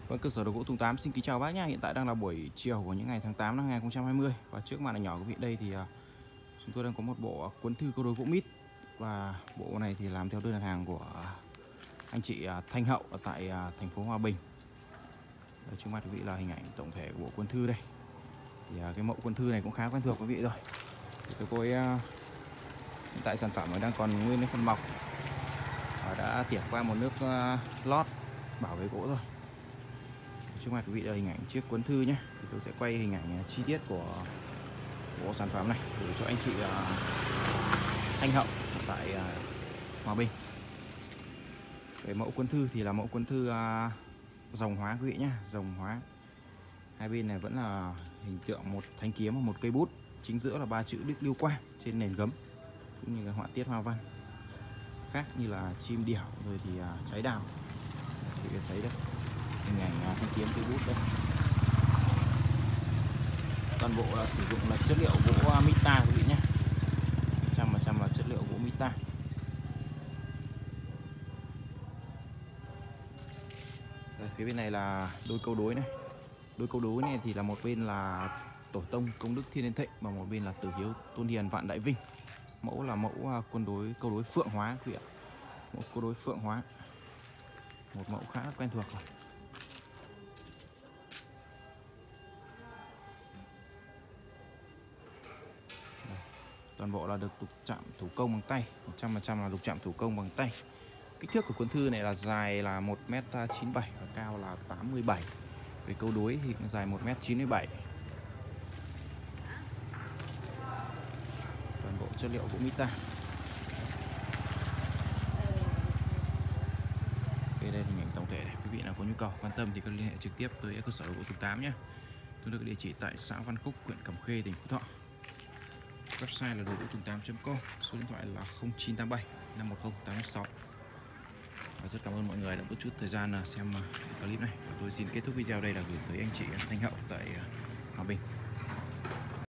Vâng, cơ sở đồ gỗ Tùng Tám xin kính chào bác nhé. Hiện tại đang là buổi chiều của những ngày tháng 8 năm 2020 và trước màn ảnh nhỏ của vị đây thì chúng tôi đang có một bộ cuốn thư câu đối gỗ mít, và bộ này thì làm theo đơn đặt hàng của anh chị Thanh Hậu ở tại thành phố Hòa Bình. Trước mặt quý vị là hình ảnh tổng thể của bộ cuốn thư đây. Thì cái mẫu cuốn thư này cũng khá quen thuộc quý vị rồi. Thì tôi hiện tại sản phẩm đang còn nguyên phần mọc và đã tỉa qua một nước lót bảo vệ gỗ rồi. Trước mặt quý vị là hình ảnh chiếc cuốn thư nhé. Thì tôi sẽ quay hình ảnh chi tiết của sản phẩm này để cho anh chị Thanh Hậu tại Hòa Bình. Về mẫu cuốn thư thì là mẫu cuốn thư rồng hóa quý vị nhé, rồng hóa. Hai bên này vẫn là hình tượng một thanh kiếm và một cây bút, chính giữa là 3 chữ Đức Lưu Quang trên nền gấm, cũng như cái họa tiết hoa văn khác như là chim điểu rồi thì trái đào. Quý vị thấy đấy, hình ảnh thanh kiếm cây bút đây. Toàn bộ là sử dụng là chất liệu gỗ Mita quý vị nhé, 100% là chất liệu gỗ Mita. Đây, phía bên này là đôi câu đối này. Đôi câu đối này thì là một bên là Tổ tông Công Đức Thiên Niên Thịnh và một bên là Tử Hiếu Tôn Hiền Vạn Đại Vinh. Mẫu là mẫu câu đối phượng hóa quý vị ạ. Mẫu câu đối phượng hóa, một mẫu khá là quen thuộc rồi. Toàn bộ là được đục chạm thủ công bằng tay, 100% là đục chạm thủ công bằng tay. Kích thước của cuốn thư này là dài là 1m97 và cao là 87. Về câu đối thì dài 1m97. Toàn bộ chất liệu gỗ Mita. Đây là hình ảnh tổng thể. Quý vị nào có nhu cầu quan tâm thì có liên hệ trực tiếp tới cơ sở gỗ Tùng Tám nhé. Tôi được địa chỉ tại xã Văn Khúc, huyện Cẩm Khê, tỉnh Phú Thọ. Website là đồ gỗ tùng 8.com, số điện thoại là 0987 510 816. Và rất cảm ơn mọi người đã có chút thời gian xem clip này. Và tôi xin kết thúc video đây là gửi tới anh chị Thanh Hậu tại Hòa Bình.